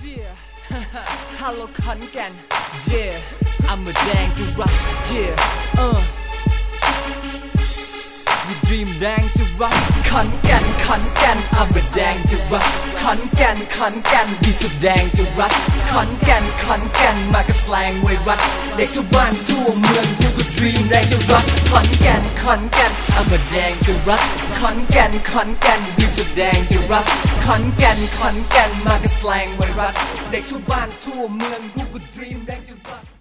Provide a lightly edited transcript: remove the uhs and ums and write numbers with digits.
Hello ขอนแก่น Yeah I'm a dangerous Yeah We dream dangerous ขอนแก่น I'm a dangerous ขอนแก่น We so dangerous ขอนแก่นมากับแสลงไวรัสเด็กทุกบ้านทั่วเมืองกูก็ dream dangerous ขอนแก่น I'm a dangerous ขอนแก่น We so dangerous ขอนแก่นมากับแสลงไวรัสเด็กทุกบ้านทั่วเมืองกูก็ dream dangerous